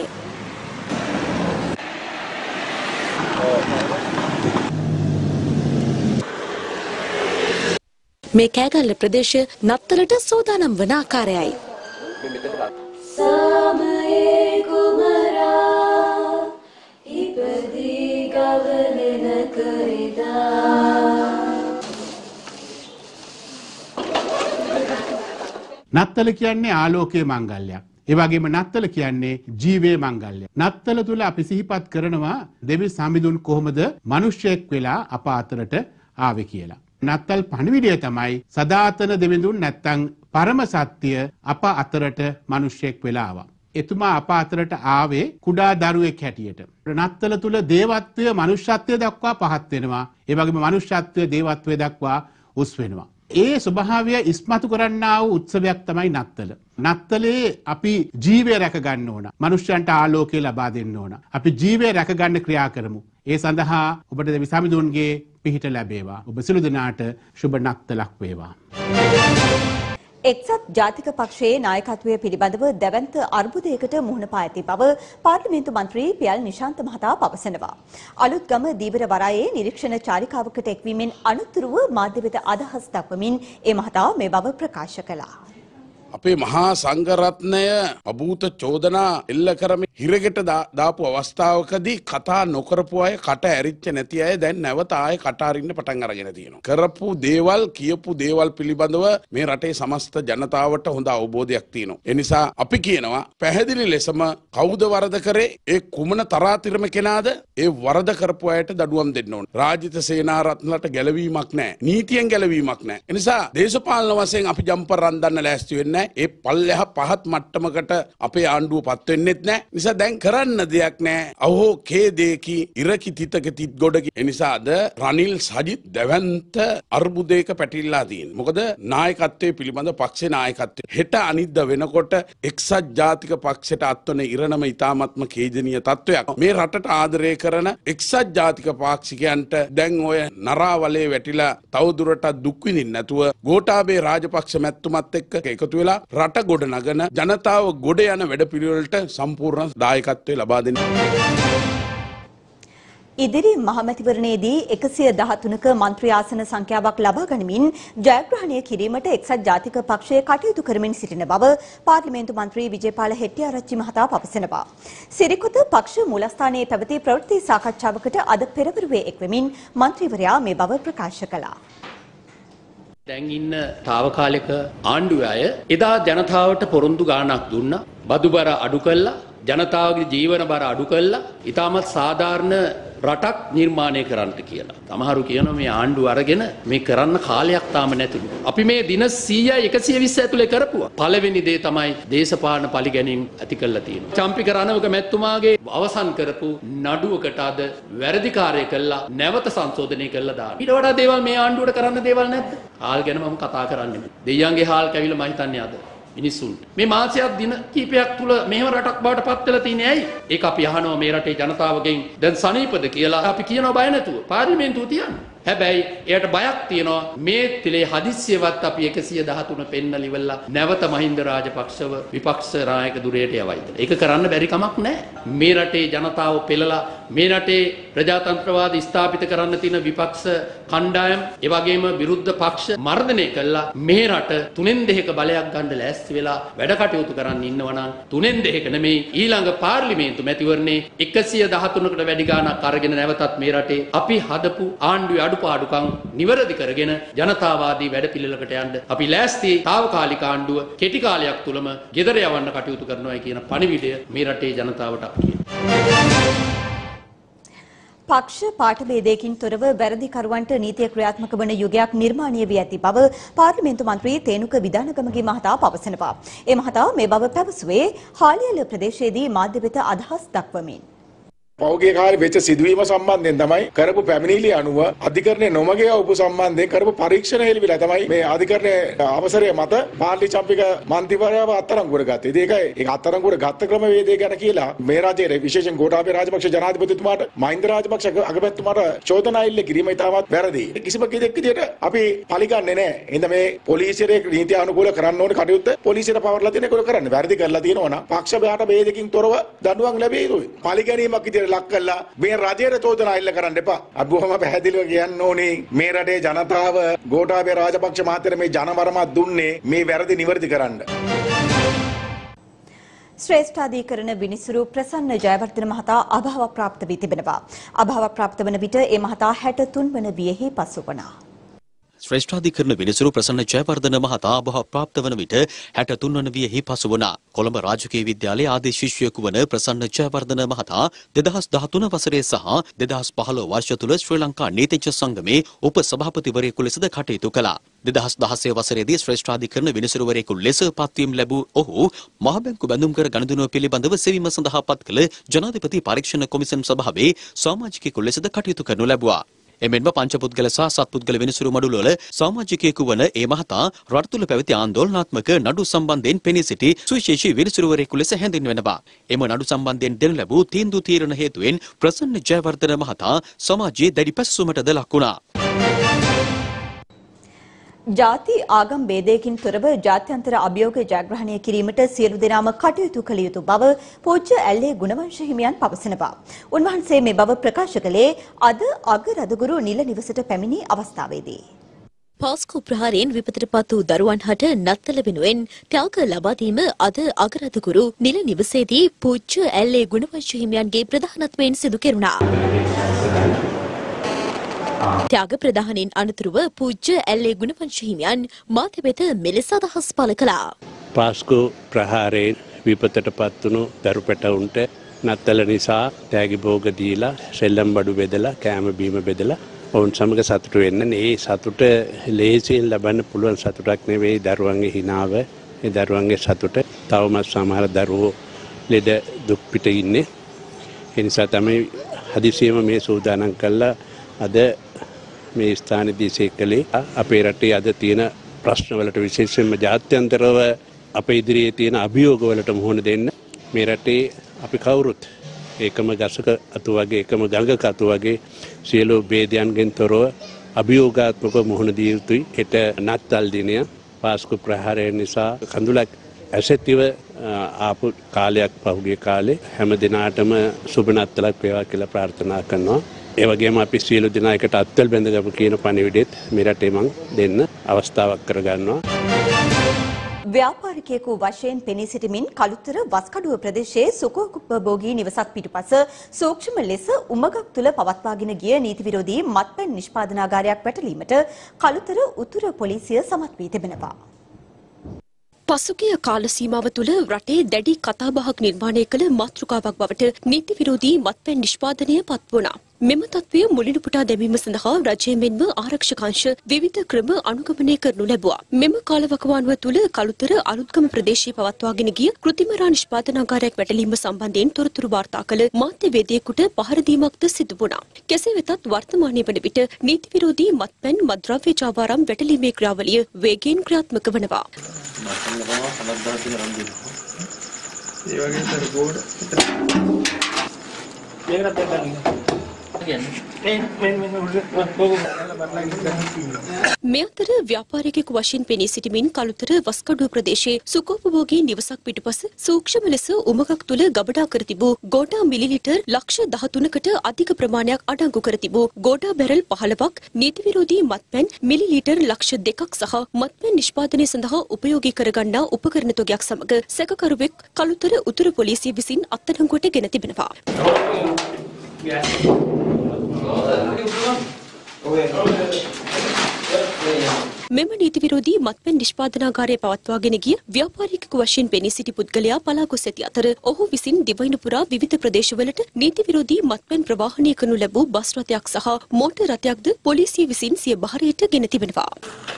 මේ කෑගල්ල ප්‍රදේශය නත්තලට සෝදානම් වන ආකාරයයි. සමයේ කුමරා ඉපදී ගවනෙන කරිදා. නත්තල කියන්නේ ආලෝකයේ මංගල්‍යයක්. ඒ වගේම නත්තල කියන්නේ ජීවයේ මංගල්‍යයක්. නත්තල තුල අපි සිහිපත් කරනවා දෙවි සමිඳුන් කොහොමද මිනිසෙක් වෙලා අප අතරට ආවේ කියලා. නත්තල් පණිවිඩය තමයි සදාතන දෙවිඳුන් නැත්තම් පරම සත්‍ය අප අතරට මිනිසෙක් වෙලා ආවා. එතුමා අප අතරට ආවේ කුඩා දරුවෙක් හැටියට. නත්තල තුල දේවත්වය මනුෂ්‍යත්වය දක්වා පහත් වෙනවා. ඒ වගේම මනුෂ්‍යත්වය දේවත්වය දක්වා උස් වෙනවා. ඒ ස්වභාවය ඉස්මතු කරන්නා වූ උත්සවයක් තමයි නත්තල. නත්තලේ අපි ජීවය රැක ගන්න ඕන. මනුෂ්‍යයන්ට ආලෝකය ලබා දෙන්න ඕන. අපි ජීවය රැක ගන්න ක්‍රියා කරමු. ඒ සඳහා ඔබට දෙවි සමිඳුන්ගේ පිහිට ලැබේවා. ඔබ සියලු දෙනාට සුබ නත්තලක් වේවා. එක්සත් ජාතික පක්ෂයේ නායකත්වය පිළිබඳව දැවැන්ත අර්බුදයකට මුහුණ පා ඇති බව පාර්ලිමේන්තු මන්ත්‍රී පියල් නිශාන්ත මහතා පවසනවා. අලුත්ගම දීවර වරායේ නිරීක්ෂණ චාරිකාවකට එක්වීමෙන් අනතුරුව මාධ්‍ය වෙත අදහස් දක්වමින් ඒ මහතා මේ බව ප්‍රකාශ කළා. අපේ මහා සංඝරත්නය අභූත චෝදනා එල්ල කරමින් හිරගෙට දාපු අවස්ථාවකදී කතා නොකරපු අය කට ඇරිච්ච නැති අය දැන් නැවත ආයේ කට අරින්න පටන් අරගෙන තියෙනවා. කරපු දේවල් කියපු දේවල් පිළිබඳව මේ රටේ සමස්ත ජනතාවට හොඳ අවබෝධයක් තියෙනවා. ඒ නිසා අපි කියනවා පැහැදිලි ලෙසම කවුද වරද කරේ, ඒ කුමන තරාතිරම කෙනාද, ඒ වරද කරපු අයට දඩුවම් දෙන්න ඕන. රාජිත සේනාරත්නලට ගැලවීමක් නැහැ. නීතියෙන් ගැලවීමක් නැහැ. ඒ නිසා දේශපාලන වශයෙන් අපි ජම්පර් රන්දන්න ලෑස්ති වෙන්නේ ඒ පල්ලෙහ පහත් මට්ටමකට අපේ ආණ්ඩුව පත් වෙන්නෙත් නැහැ. නිසා දැන් කරන්න දෙයක් නැහැ. අහෝ කේදේකි ඉරකි තිතක තිත් ගොඩකි. ඒ නිසා අද රනිල් සජිත් දැවැන්ත අර්බුදයක පැටිල්ලා තියෙනවා. මොකද නායකත්වයේ පිළිබඳ පක්ෂේ නායකත්වය හෙට අනිද්දා වෙනකොට එක්සත් ජාතික පක්ෂයට අත්වන ඉරණම ඉතාමත්ම ඛේදනීය තත්වයක්. මේ රටට ආදරය කරන එක්සත් ජාතික පාක්ෂිකයන්ට දැන් ඔය නරාවලේ වැටිලා තවදුරටත් දුක් විඳින්න නැතුව ගෝඨාභය රාජපක්ෂ මැතිතුමත් එක්ක එකතු වෙලා රට ගොඩ නගන ජනතාව ගොඩ යන වැඩපිළිවෙලට සම්පූර්ණ දායකත්වය ලබා දෙන්න. ඉදිරි මහමැතිවරණයේදී 113ක මන්ත්‍රී ආසන සංඛ්‍යාවක් ලබා ගනිමින් ජයග්‍රහණය කිරීමට එක්සත් ජාතික පක්ෂය කටයුතු කරමින් සිටින බව පාර්ලිමේන්තු මන්ත්‍රී විජේපාල හෙට්ටිආරච්චි මහතා පවසනවා. සිරිකොත පක්ෂ මූලස්ථානයේ පැවති ප්‍රවෘත්ති සාකච්ඡාවකට අද පෙරවරුවේ එක්වෙමින් මන්ත්‍රීවරයා මේ බව ප්‍රකාශ කළා. දැන් ඉන්න తాවකාලික ආණ්ඩුවේ අය එදා ජනතාවට පොරොන්දු ගාණක් දුන්නා. බදු බර අඩු කළා. ජනතාවගේ ජීවන බර අඩු කළා. ඊටමත් සාධාරණ රටක් නිර්මාණය කරන්නට කියලා. සමහරු කියනවා මේ ආණ්ඩුව අරගෙන මේ කරන්න කාලයක් තාම නැතිලු. අපි මේ දින 100යි 120 ඇතුලේ කරපුවා. පළවෙනි දේ තමයි දේශපාලන පරිගැනීම් ඇති කළා තියෙනවා. චම්පික රණවක මැතිතුමාගේ අවසන් කරපු නඩුවකට අද වැරදිකාරය කළා නැවත සංශෝධනය කළා දාන්න. ඊට වඩා දේවල් මේ ආණ්ඩුවට කරන්න දේවල් නැද්ද? හාල් ගැන මම කතා කරන්නේ නැහැ. දෙයියන්ගේ හාල් කැවිලා මම හිතන්නේ අද මිනිස්සුන්ට මේ මාසයක් දින කීපයක් තුල මෙහෙම රටක් බවට පත් වෙලා තියෙන්නේ ඇයි? ඒක අපි අහනවා මේ රටේ ජනතාවගෙන් දැන් සනීපද කියලා අපි කියනවා බය නැතුව. පාර්ලිමේන්තුව තියන්නේ. හැබැයි එයාට බයක් තියෙනවා මේ තිලේ හදිස්සියවත් අපි 113 පෙන්නලා ඉවරලා නැවත මහින්ද රාජපක්ෂව විපක්ෂ නායක දුරයට යවයිද? ඒක කරන්න බැරි කමක් නැහැ. මේ රටේ ජනතාව පෙළලා මේ රටේ ප්‍රජාතන්ත්‍රවාදී ස්ථාපිත කරන්න තියෙන විපක්ෂ කණ්ඩායම් ඒ වගේම විරුද්ධ පක්ෂ මර්ධනය කළා මේ රට 3/2ක බලයක් ගන්න ලෑස්ති වෙලා වැඩ කටයුතු කරන්න ඉන්නවා නම් 3/2ක නෙමෙයි ඊළඟ පාර්ලිමේන්තු මැතිවරණේ 113කට වැඩි ගාණක් අරගෙන නැවතත් මේ රටේ අපි හදපු ආණ්ඩුවේ අඩුපාඩුකම් නිවැරදි කරගෙන ජනතාවාදී වැඩපිළිවෙලකට යන්න අපි ලෑස්ති తాවකාලික ආණ්ඩුව කෙටි කාලයක් තුලම ගෙදර යවන්න කටයුතු කරනවා කියන පණිවිඩය මේ රටේ ජනතාවට අපි කියනවා. පක්ෂ පාට ભેදයකින් තොරව වැරදිකරුවන්ට නීතිය ක්‍රියාත්මක වන යුගයක් නිර්මාණය වී ඇති බව පාර්ලිමේන්තු මන්ත්‍රී තේනුක විදානගමගේ මහතා පවසනවා. ඒ මහතා මේ බව පැවසුවේ හාලියල ප්‍රදේශයේදී මාධ්‍ය වෙත අදහස් දක්වමින්. පෞගේ කාලේ වෙච්ච සිදුවීම සම්බන්ධයෙන් තමයි කරපු පැමිණිලි අනුව අධිකරණයේ නොමගිය උප සම්බන්ධයෙන් කරපු පරීක්ෂණ හෙළිවිලා තමයි මේ අධිකරණයේ අවසරය මත පාර්ලි චම්පික මන්ත්‍රීවරයාව අත්අඩංගුවට ගත්තේ. ඒකයි ඒක අත්අඩංගුවට ගත්ත ක්‍රමවේදය ගැන කියලා මේ රජයේ විශේෂයෙන් ගෝඨාභය රාජපක්ෂ ජනාධිපතිතුමාට මහින්ද රාජපක්ෂ අගමැතිතුමාට චෝදනා ඉල්ල කිරීම ඉතාමත් වැරදි. කිසිම කෙනෙක් විදියට අපි පරිගන්නේ නැහැ. එහෙනම් මේ පොලිසියේ නීති අනුකූල කරන්න ඕනේ කටයුත්ත පොලිසියට පවර්ලා තියෙන එක කරන්න. වැරදි කරලා තියෙනවා නම් පක්ෂ බයට ભેදකින් තොරව දඬුවම් ලැබෙයි යුතුයි. පරිගැනීමක් විදියට ලක් කළා මේ රජයට චෝදනා ඉල්ල කරන්න එපා. අපි බොහොම පැහැදිලිව කියන්න ඕනේ මේ රටේ ජනතාව ගෝඨාභය රාජපක්ෂ මහත්තයා මේ ජනවරමක් දුන්නේ මේ වැරදි නිවැරදි කරන්න. ශ්‍රේෂ්ඨාධිකරණ විනිසුරු ප්‍රසන්න ජයවර්ධන මහතා අභාව ප්‍රාප්ත වී තිබෙනවා. අභාව ප්‍රාප්ත වන විට ඒ මහතා 63 වන වියෙහි පසු වුණා. ශ්‍රේෂ්ඨාධිකරණ විනිසුරු ප්‍රසන්න ජයවර්ධන මහතා අභාව ප්‍රාප්ත වන විට 63 වන වියෙහි පසු වුණා. කොළඹ රාජකීය විද්‍යාලයේ ආදී ශිෂ්‍යයෙකු වන ප්‍රසන්න ජයවර්ධන මහතා 2013 වසරේ සහ 2015 වර්ෂ තුල ශ්‍රී ලංකා නීතිඥ සංගමේ උප සභාපතිවරයෙකු ලෙසද කටයුතු කළා. 2016 වසරේදී ශ්‍රේෂ්ඨාධිකරණ විනිසුරුවරයෙකු ලෙස පත්වීම ලැබූ ඔහු මහ බැංකු බැඳුම් කර ගනුදෙනුව පිළිබඳව සෙවීම සඳහා පත් කළ ජනාධිපති පරීක්ෂණ කොමිසම් සභාවේ සමාජිකයෙකු ලෙසද කටයුතු කරනු ලැබුවා. එමෙන්ම පංචපුද්ගල සහ සත්පුද්ගල විනිසුරු මඩුල්වල සමාජිකයෙකු වන ඒ මහතා රට තුළ පැවති ආందోලනාත්මක නඩු සම්බන්ධයෙන් පෙනී සිටි සුවිශේෂී විනිසුරුවරයෙකු ලෙස හැඳින්වෙනවා. එම නඩු සම්බන්ධයෙන් දෙනු ලැබූ තීන්දුව තීරණ හේතුවෙන් ප්‍රසන්න ජයවර්ධන මහතා සමාජයේ දැඩි පැසසුමටද ලක් වුණා. ජාති ආගම් ભેදයකින් තොරව ජාත්‍යන්තර අභියෝග ජයග්‍රහණය කිරීමට සියලු දෙනාම කටයුතු කළ යුතු බව පූජ්‍ය ඇල්ලේ ගුණවංශ හිමියන් පවසනවා. උන්වහන්සේ මේ බව ප්‍රකාශ කළේ අද අගරදුගුරු නිල නිවසට පැමිණි අවස්ථාවේදී. පාස්කු ප්‍රහාරයෙන් විපතට පත් වූ දරුවන් හට නත්තල වෙනුවෙන් ත්‍යාග ලබා දීම අද අගරදුගුරු නිල නිවසේදී පූජ්‍ය ඇල්ලේ ගුණවංශ හිමියන්ගේ ප්‍රධානත්වයෙන් සිදු කෙරුණා. ත්‍යාග ප්‍රදානයෙන් අනතුරුව පූජ්‍ය ඇල්ලේ ගුණවංශ හිමියන් මාධ්‍ය වෙත මෙලෙස අදහස් පළ කළා. පාස්කු ප්‍රහාරයෙන් විපතට පත් වුණු දරු පැටවුන්ට නත්තල නිසා තෑගි භෝග දීලා සෙල්ලම් බඩු බෙදලා කෑම බීම බෙදලා ඔවුන් සමග සතුටු වෙන්න. මේ සතුට ලේසියෙන් ලබන්න පුළුවන් සතුටක් නෙවෙයි දරුවන්ගේ හිනාව, ඒ දරුවන්ගේ සතුට. තවමත් සමහර දරුවෝ ලෙඩ දුක් පිට ඉන්නේ. ඒ නිසා තමයි හදිසියෙම මේ සූදානම් කළා අද මේ ස්ථානයේදී සේකලේ අපේ රටේ අද තියෙන ප්‍රශ්නවලට විශේෂයෙන්ම ජාත්‍යන්තරව අපේ ඉදිරියේ තියෙන අභියෝගවලට මුහුණ දෙන්න මේ රටේ අපි කවුරුත් ඒකම ගසක අතු වගේ එකම ගඟක අතු වගේ සියලු ભેදයන්ගෙන් තොරව අභියෝගාත්මකව මුහුණ දිය යුතුයි. හෙට නත්තල් දිනය පාස්කු ප්‍රහාරය නිසා කඳුලක් ඇසෙතිව ආපු කාලයක් පහුගිය කාලේ හැම දිනාටම සුබ නත්තලක් වේවා කියලා ප්‍රාර්ථනා කරනවා. ඒ වගේම අපි සියලු දෙනා එකට අත්වල බැඳගමු කියන පණිවිඩෙත් මේ රටේ මං දෙන්න අවස්ථාවක් කරගන්නවා. ව්‍යාපාරිකයෙකු වශයෙන් පෙනී සිටමින් කළුතර වස්කඩුව ප්‍රදේශයේ සුඛෝපභෝගී නිවසක් පිටුපස සූක්ෂම ලෙස උමගක් තුළ පවත්වාගෙන ගිය නීති විරෝධී මත්පැන් නිෂ්පාදනාගාරයක් වැටලීමට කළුතර උතුර පොලිසිය සමත් වී තිබෙනවා. පසුගිය කාල සීමාව තුළ රටේ දැඩි කතාබහක් නිර්මාණය කළ මාතෘකාවක් බවට නීති විරෝධී මත්පැන් නිෂ්පාදනය පත් වුණා. මෙම තත්ත්වය මුලින් පුටා දැමීම සඳහා රජය මෙන්ම ආරක්ෂක අංශ විවිධ ක්‍රම අනුගමනය කරනු ලැබුවා. මෙම කාලවකවානුව තුළ කළුතර අලුත්ගම ප්‍රදේශයේ පවත්වාගෙන ගිය කෘතිමරා නිෂ්පාදනාගාරයක් වැටලීම සම්බන්ධයෙන් තොරතුරු වාර්තා කළ මාධ්‍යවේදියෙකුට පහර දීමක්ද සිදු වුණා. කෙසේ වෙතත් වර්තමානයේ වන විට නීති විරෝධී මත්පැන් මද්‍රව්‍ය ජාවාරම් වැටලීමේ ක්‍රියාවලිය වේගයෙන් ක්‍රියාත්මක වනවා. මේ අතර ව්‍යාපාරිකයෙකු වශයෙන් පෙනී සිටමින් කළුතර වස්කඩුව ප්‍රදේශයේ සුඛෝපභෝගී නිවසක් පිටුපස සූක්ෂම ලෙස උමගක් තුළ ගබඩා කර තිබූ ගෝඩා මිලිලිටර් ලක්ෂ 13කට අධික ප්‍රමාණයක් අඩංගු කර තිබූ ගෝඩා බැරල් 15ක් නීති විරෝධී මත්පැන් මිලිලිටර් ලක්ෂ 2ක් සහ මත්පැන් නිෂ්පාදනය සඳහා උපයෝගී කරගන්නා උපකරණ තොගයක් සමග සැකකරුවෙක් කළුතර උතුර පොලිසිය විසින් අත්අඩංගුවට ගෙන තිබෙනවා. මෙම නීති විරෝධී මත්පැන් නිෂ්පාදනාගාරය පවත්වාගෙන ගිය ව්‍යාපාරිකයෙකු වශයෙන් පෙනී සිටි පුද්ගලයා පලා ගොස් ඇති අතර ඔහු විසින් දිවයින පුරා විවිධ ප්‍රදේශවලට නීති විරෝධී මත්පැන් ප්‍රවාහනය කරනු ලැබූ බස් රථයක් සහ මෝටර් රථයක්ද පොලිසිය විසින් සිය බහරයට ගෙන තිබෙනවා.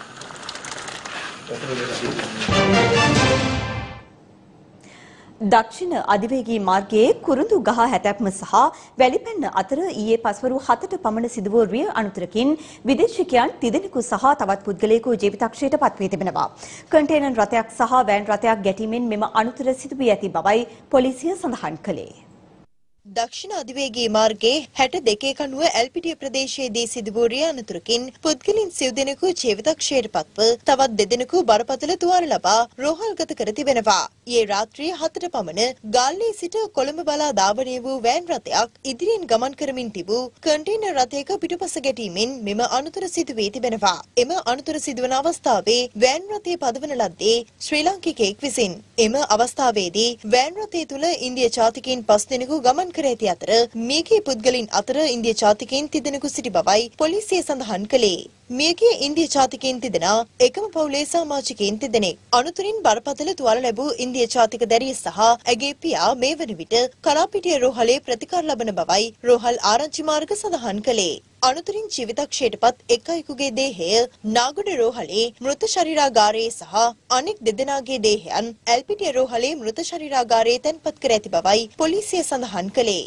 දක්ෂිණ අධිවේගී මාර්ගයේ කුරුඳු ගහ හැතැප්ම සහ වැලිපැන්න අතර ඊයේ පස්වරු 7ට පමණ සිදු වූ රිය අනතුරකින් විදේශිකයන් තිදෙනෙකු සහ තවත් පුද්ගලයෙකු ජීවිතක්ෂයට පත් වී තිබෙනවා. කන්ටේනර් රථයක් සහ වෑන් රථයක් ගැටීමෙන් මෙම අනතුර සිදු වී ඇති බවයි පොලිසිය සඳහන් කළේ. දක්ෂිණ අධිවේගී මාර්ගයේ 62 කණුව ඇල්පිටිය ප්‍රදේශයේදී සිදු වූ රිය අනතුරකින් පුද්ගලයන් සිව් දෙනෙකු ජීවිතක්ෂයට පත්ව තවත් දෙදෙනෙකු බරපතල තුවාල ලබා රෝහල්ගත කර තිබෙනවා. ඊයේ රාත්‍රියේ 7ට පමණ ගාල්ලේ සිට කොළඹ බලා ධාවනය වූ වෑන් රථයක් ඉදිරියෙන් ගමන් කරමින් තිබූ කන්ටේනර් රථයක පිටුපස ගැටීමෙන් මෙම අනතුර සිදු වී තිබෙනවා. එම අනතුර සිදුවන අවස්ථාවේ වෑන් රථය පදවන ලද්දේ ශ්‍රී ලාංකිකයෙක් විසින්. එම අවස්ථාවේදී වෑන් රථය තුල ඉන්දිය ජාතිකයින් 5 දෙනෙකු ගමන් කර ඇති අතර මියගිය පුද්ගලයන් අතර ඉන්දිය ජාතිකයින් තිදෙනෙකු සිටි බවයි පොලිසිය සඳහන් කළේ. මියගිය ඉන්දිය ජාතිකයින් තිදෙනා එකම පවුලේ සමාජිකයින් තිදෙනෙක්. අනතුරින් බරපතල තුවාල ලැබූ ඉන්දිය ජාතික දැරිය සහ ඇගේ පියා මේ වන විට කලාපිටිය රෝහලේ ප්‍රතිකාර ලබන බවයි රෝහල් ආරංචි මාර්ග සඳහන් කළේ. අනතුරින් ජීවිතක්ෂයටපත් එක් අයෙකුගේ දේහය නාගොඩ රෝහලේ මෘත ශරීරාගාරයේ සහ අනෙක් දෙදෙනාගේ දේහයන් ඇල්පිටිය රෝහලේ මෘත ශරීරාගාරයේ තැන්පත් කර ඇති බවයි පොලිසිය සඳහන් කළේ.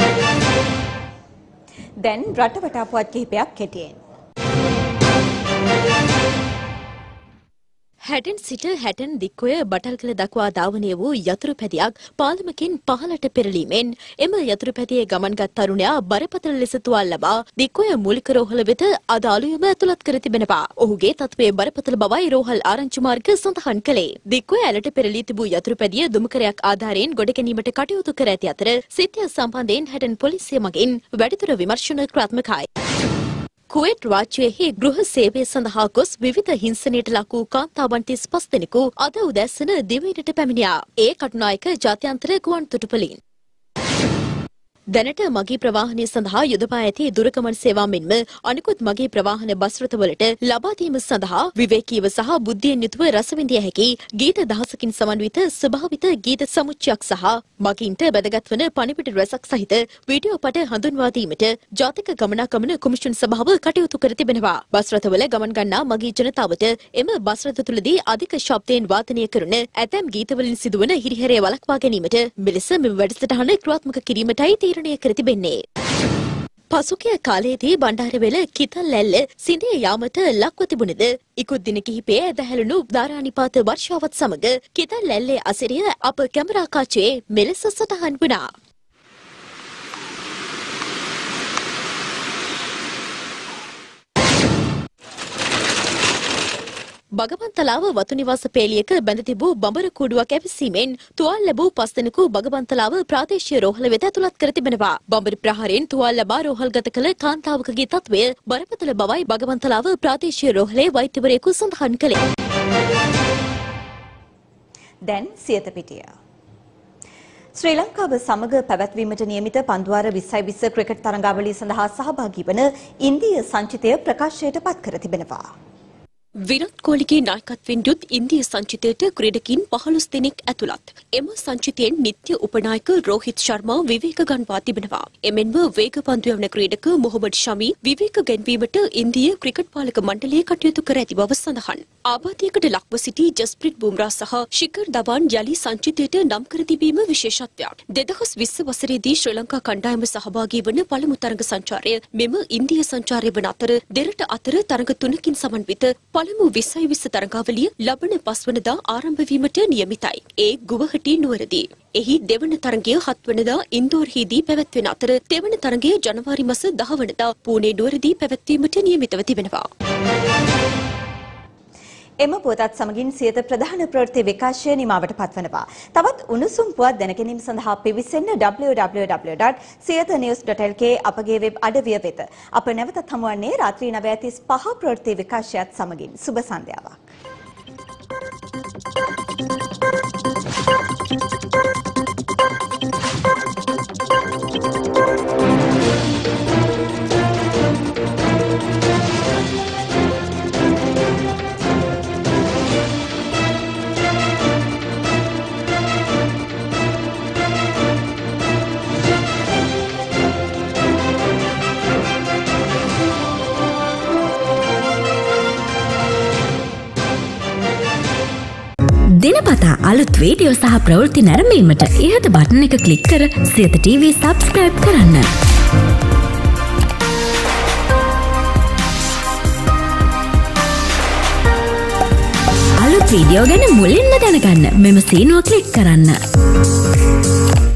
දැන් රටවටා පුවත් කිහිපයක් කෙටියෙන්. හැටන් සිට හැටන් දික්කොය බටල්කල දක්වා ධාවනය වූ යතුරුපැදියක් පාලමකින් පහළට පෙරලීමෙන් එම යතුරුපැදියේ ගමන්ගත් තරුණයා බරපතල ලෙස තුවාල ලබා දික්කොය මූලික රෝහල වෙත අද අලුයම ඇතුළත් කර තිබෙනවා. ඔහුගේ තත්ත්වය බරපතල බවයි රෝහල් ආරංචි මාර්ග සඳහන් කළේ. දික්කොය ඇලට පෙරලී තිබූ යතුරුපැදිය දුමකරයක් ආධාරයෙන් ගොඩ ගැනීමට කටයුතු කර ඇති අතර සිද්ධිය සම්බන්ධයෙන් හැටන් පොලිසිය මගින් වැඩිදුර විමර්ශන ක්‍රියාත්මකයි. කුවේට් රාජ්‍යයේ ගෘහ සේවය සඳහා ගොස් විවිධ හිංසනයට ලක් වූ කාන්තාවන් 35 දෙනෙකු අද උදැසන දිවයිනට පැමිණියා. ඒ කටුනායක ජාත්‍යන්තර ගුවන් තොටුපළින්. දැනට මගී ප්‍රවාහනය සඳහා යොදවා ඇති දුරගමන් සේවා මෙන්ම අනිකුත් මගී ප්‍රවාහන බස් රථවලට ලබා දීම සඳහා විවේකීව සහ බුද්ධියෙන් යුතුව රස විඳිය හැකි ගීත දහසකින් සමන්විත ස්වභාවිත ගීත සමුච්චයක් සහ මගීන්ට වැදගත් වන පණිවිඩ රැසක් සහිත වීඩියෝ පට හඳුන්වා දීමට ජාතික ගමනාගමන කොමිෂන් සභාව කටයුතු කර තිබෙනවා. බස් රථවල ගමන් ගන්නා මගී ජනතාවට එම බස් රථ තුළදී අධික ශබ්දයෙන් වාදනය කරන ඇතැම් ගීතවලින් සිදුවන හිරිහැරය වළක්වා ගැනීමට මෙලෙස මෙම වැඩසටහන ක්‍රියාත්මක කිරීමටයි තීරණය කර තිබෙන්නේ. පසුගිය කාලයේදී බණ්ඩාරවැල කිතල්ඇල්ල සිඳේ යාමට ලක්ව තිබුණද ඉකුත් දින කිහිපයේ ඇදහැළුණු ධාරානිපාත වර්ෂාවත් සමග කිතල්ඇල්ලේ අසිරිය අප කැමරා කාචයේ මෙලෙස සටහන් වුණා. බගබන්තලාව වතු නිවාස පේලියක බැඳ තිබූ බඹර කූඩුවක් ඇවිස්සීමෙන් තුවාල ලැබූ 5 දෙනෙකු බගබන්තලාව ප්‍රාදේශීය රෝහල වෙත ඇතුළත් කර තිබෙනවා. බඹර ප්‍රහාරයෙන් තුවාල ලබා රෝහල්ගත කළ කාන්තාවකගේ තත්ත්වය බරපතල බවයි බගබන්තලාව ප්‍රාදේශීය රෝහලේ වෛද්‍යවරයෙකු සඳහන් කළේ. දැන් සියත පිටිය. ශ්‍රී ලංකාව සමග පැවැත්වීමට නියමිත පන්දුවාර 2020 ක්‍රිකට් තරඟාවලිය සඳහා සහභාගී වන ඉන්දීය සංචිතය ප්‍රකාශයට පත් කර තිබෙනවා. විරාට් කෝලිගේ නායකත්වයෙන් යුත් ඉන්දිය සංචිතයට ක්‍රීඩකින් 15 දෙනෙක් ඇතුළත්. එම සංචිතයෙන් නිත්‍ය උපනායක රෝහිත් ශර්මා විවේක ගන්වා තිබෙනවා. එමෙන්ම වේග පන්දු යවන ක්‍රීඩක මොහොමඩ් ෂමි විවේක ගැන්වීමට ඉන්දිය ක්‍රිකට් පාලක මණ්ඩලය කටයුතු කර ඇති බව සඳහන්. ආබාධයකට ලක්ව සිටි ජස්ප්‍රීත් බුම්රා සහ ශිඛර් ධවන් යලි සංචිතයට නම් කර තිබීම විශේෂත්වයක්. 2020 වසරේදී ශ්‍රී ලංකා කණ්ඩායම සහභාගී වන පළමු තරඟ සංචාරය මෙම ඉන්දිය සංචාරය වන අතර දෙරට අතර තරඟ 3කින් සමන්විත පළමු 2020 තරඟාවලිය ලබන 5 වනදා ආරම්භ වීමට නියමිතයි. ඒ ගුවහටි නුවරදී. එහි දෙවන තරඟය 7 වනදා ඉන්දෝර්හිදී පැවැත්වෙන අතර තෙවන තරඟය ජනවාරි මාස 10 වනදා පූනේ නුවරදී පැවැත්වීමට නියමිතව තිබෙනවා. එම පුවතත් සමගින් සියත ප්‍රධාන ප්‍රවෘත්ති විකාශය නිමාවට පත්වනවා. තවත් උණුසුම් පුවත් දැන ගැනීම සඳහා පිවිසෙන්න www.siyathnews.lk අපගේ වෙබ් අඩවිය වෙත. අප නැවතත් හමුවන්නේ රාත්‍රී 9:35 ප්‍රවෘත්ති විකාශයත් සමගින්. සුබ සන්ධ්‍යාවක්. දිනපතා අලුත් වීඩියෝ සහ ප්‍රවෘත්ති නැරඹීමට ඉහත බටන් එක ක්ලික් කර සියත TV subscribe කරන්න. අලුත් වීඩියෝ ගැන මුලින්ම දැනගන්න මෙම සීනුව ක්ලික් කරන්න.